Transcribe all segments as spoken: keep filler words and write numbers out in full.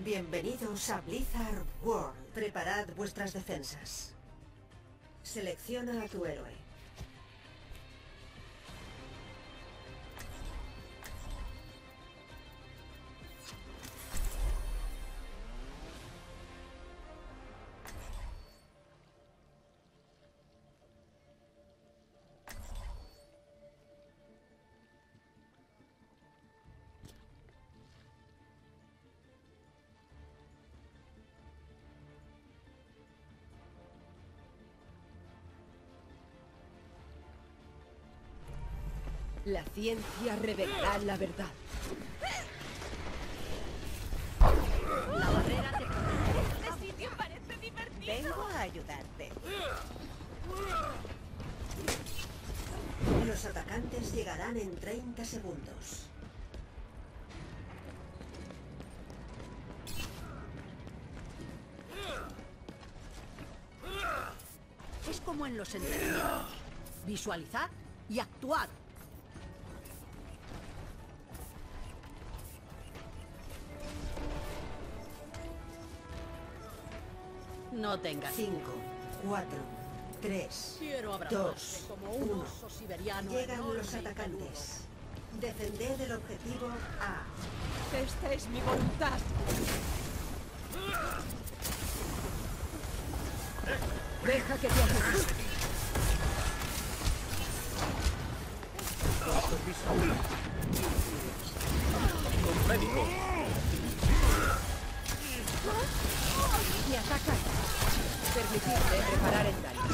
Bienvenidos a Blizzard World. Preparad vuestras defensas. Selecciona a tu héroe. La ciencia revelará la verdad. La barrera te protege. Este sitio parece divertido. Vengo a ayudarte. Los atacantes llegarán en treinta segundos. Es como en los entrenamientos. Visualizad y actuad. No tengas cinco, cuatro, tres, Quiero dos, como un uno. oso siberiano. Llegan enorme los y atacantes. Defended el objetivo A. Esta es mi voluntad. Deja que te haga. Con médico. Me atacan. Permitidme preparar el daño.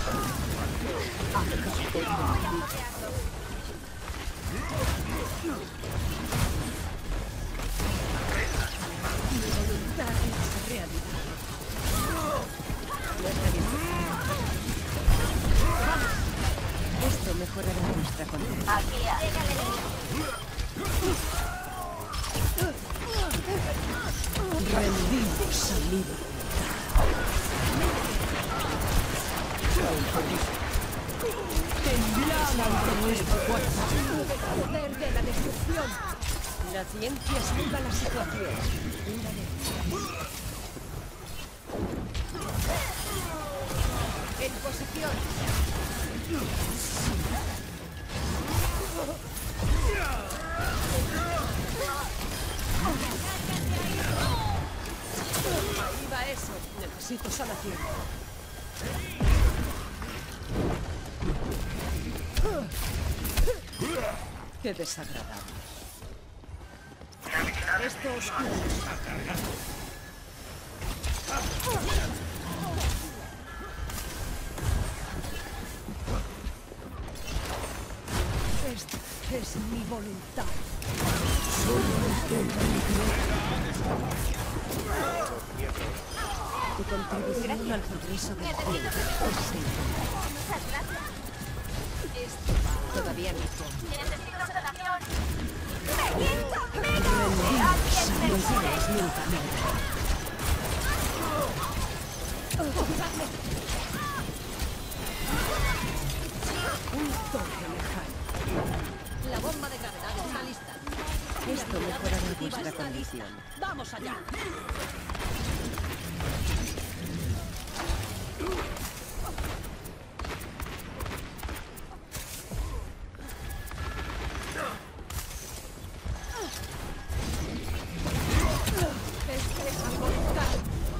Mi voluntad es realidad. Nuestra vida. Vamos. Esto mejorará nuestra condición. Rendidos a mi Temblad ante nuestra fuerza. El poder de la destrucción. La ciencia escuda la situación. En posición. Ahí va eso. Necesito sanación. Qué desagradable. Esto oscuro. Esta es mi voluntad. Tu contribución al progreso del cielo es Muchas gracias. Esto va todavía no. Necesito sanación. ¡Me siento menos! Rendidos ¡Alguien me cure! es mi camino. Un toque lejano. La bomba de gravedad está lista. Esto mejorará vuestra condición. ¡Vamos allá! Esta es mi voluntad.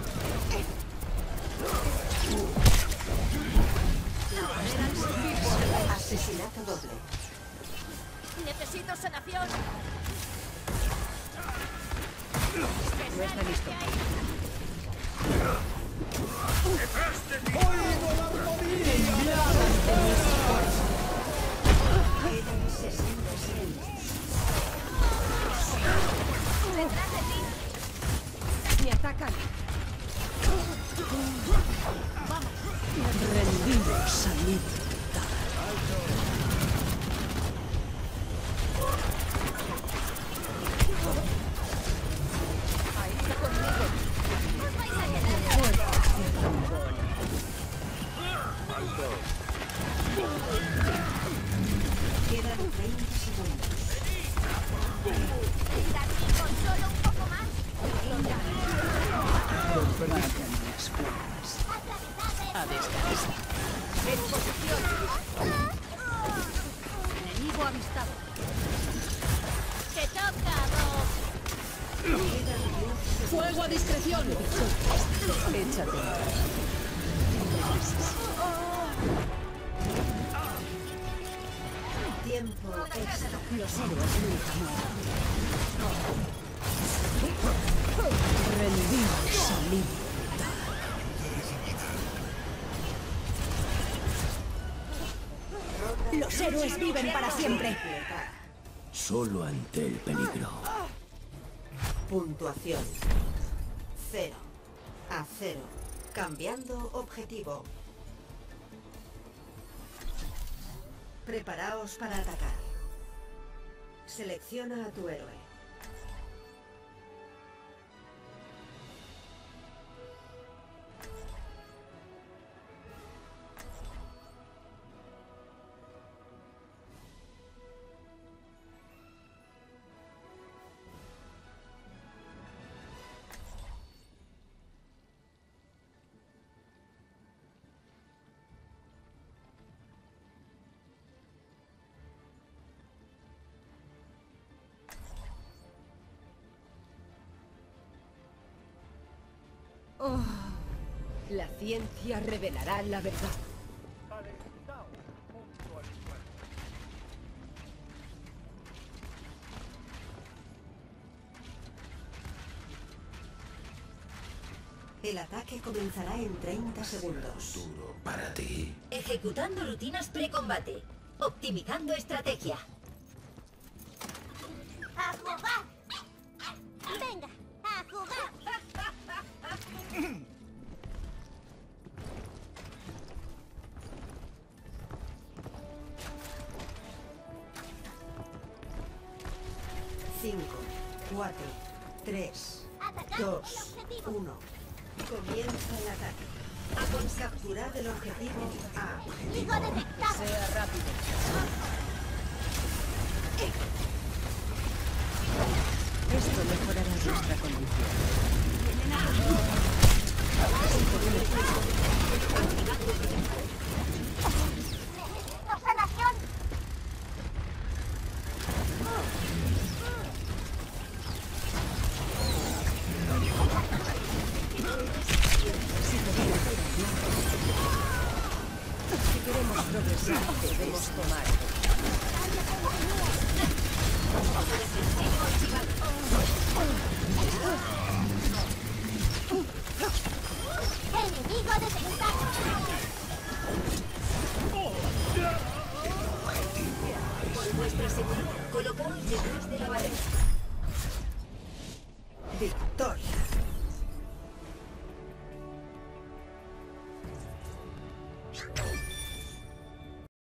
Asesinato doble. Necesito sanación. No está listo. Quedan sesenta segundos. Detrás de ti. Me atacan. Rendidos a mi voluntad. Ahí está conmigo. Os vais a quedar. Fuerte de trombón. Quedan treinta segundos. Con solo un poco más. Vayan las fuerzas. A descansar. En posición. Enemigo avistado. ¡Te toca, Bob! ¡Fuego a discreción! Échate. Tiempo extra. Los héroes nunca mueren. Rendidos al límite. Los héroes viven para siempre. Solo ante el peligro. Puntuación. Cero. A cero. Cambiando objetivo. Preparaos para atacar. Selecciona a tu héroe. Oh, la ciencia revelará la verdad. El ataque comenzará en treinta segundos. Duro para ti. Ejecutando rutinas precombate. Optimizando estrategia. ¡A jugar! ¡Venga! ¡A jugar! cinco, cuatro, tres, ¡Atacar dos, el objetivo! uno. Comienza el ataque. Capturar el objetivo A. ¡Enemigo detectado! Sea rápido. Esto mejorará nuestra condición. ¡Necesito sanación! Si queremos progresar, debemos tomar. ¡Enemigo detectado! Por vuestra seguridad, colocaos detrás de la barrera. Victoria.